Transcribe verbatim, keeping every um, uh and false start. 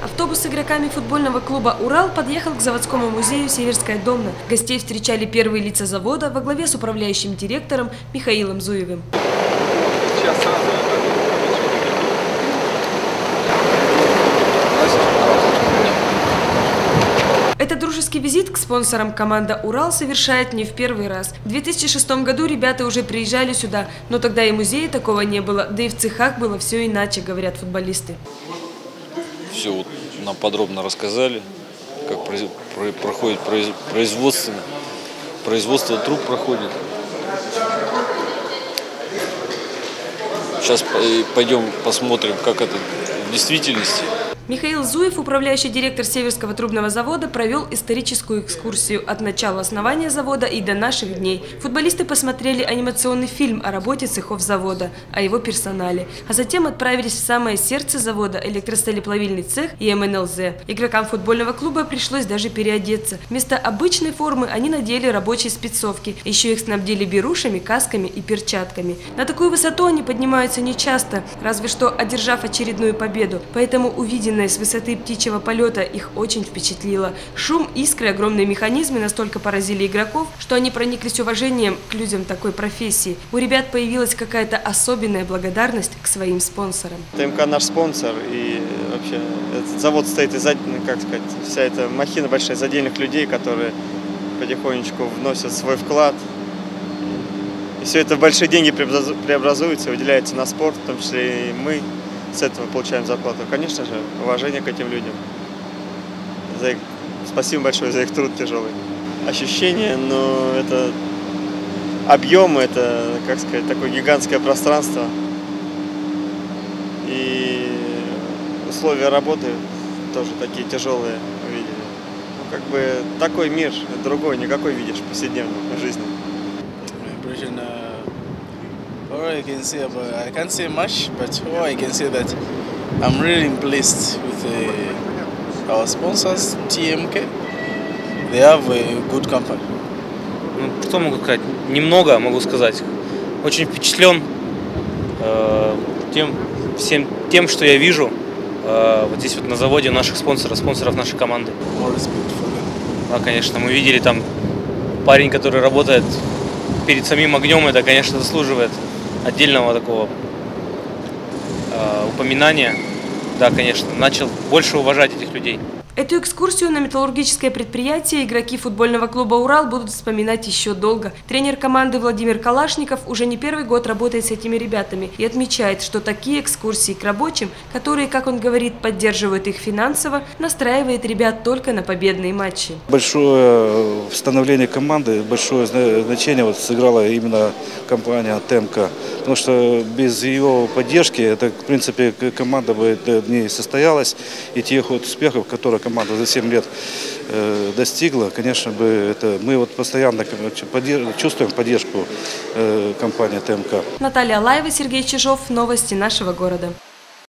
Автобус с игроками футбольного клуба «Урал» подъехал к заводскому музею «Северская Домна». Гостей встречали первые лица завода во главе с управляющим директором Михаилом Зуевым. Этот дружеский визит к спонсорам команда «Урал» совершает не в первый раз. В две тысячи шестом году ребята уже приезжали сюда, но тогда и музея такого не было, да и в цехах было все иначе, говорят футболисты. Все вот нам подробно рассказали, как проходит производство, производство труб проходит. Сейчас пойдем посмотрим, как это в действительности. Михаил Зуев, управляющий директор Северского трубного завода, провел историческую экскурсию от начала основания завода и до наших дней. Футболисты посмотрели анимационный фильм о работе цехов завода, о его персонале, а затем отправились в самое сердце завода – электросталеплавильный цех и эм эн эл зэ. Игрокам футбольного клуба пришлось даже переодеться. Вместо обычной формы они надели рабочие спецовки, еще их снабдили берушами, касками и перчатками. На такую высоту они поднимаются нечасто, разве что одержав очередную победу, поэтому увиденное с высоты птичьего полета их очень впечатлило. Шум, искры, огромные механизмы настолько поразили игроков, что они прониклись уважением к людям такой профессии. У ребят появилась какая-то особенная благодарность к своим спонсорам. ТМК наш спонсор, и вообще этот завод стоит из, как сказать, вся эта махина большая из отдельных людей, которые потихонечку вносят свой вклад. И все это в большие деньги преобразуется, выделяется на спорт, в том числе и мы с этого получаем зарплату. Конечно же, уважение к этим людям. За их... Спасибо большое за их труд тяжелый. Ощущения, но это объемы, это, как сказать, такое гигантское пространство. И условия работы тоже такие тяжелые увидели. Ну, как бы такой мир, другой, никакой видишь в повседневной жизни. All I can say about I can't say much, but all I can say that I'm really pleased with the, our sponsors, T M K. They have a good company. Ну, что могу сказать? Немного могу сказать. Очень впечатлен э, тем, всем тем, что я вижу э, вот здесь вот на заводе наших спонсоров, спонсоров нашей команды. Да, конечно, мы видели там парень, который работает перед самим огнем, это, конечно, заслуживает отдельного такого э, упоминания. Да, конечно, начал больше уважать этих людей. Эту экскурсию на металлургическое предприятие игроки футбольного клуба «Урал» будут вспоминать еще долго. Тренер команды Владимир Калашников уже не первый год работает с этими ребятами и отмечает, что такие экскурсии к рабочим, которые, как он говорит, поддерживают их финансово, настраивает ребят только на победные матчи. Большое становление команды, большое значение вот сыграла именно компания ТМК, потому что без ее поддержки, это, в принципе, команда бы не состоялась, и тех вот успехов, которые команда за семь лет э, достигла, конечно бы, это мы вот постоянно поддерж, чувствуем поддержку э, компании ТМК. Наталья Алаева, Сергей Чижов. Новости нашего города.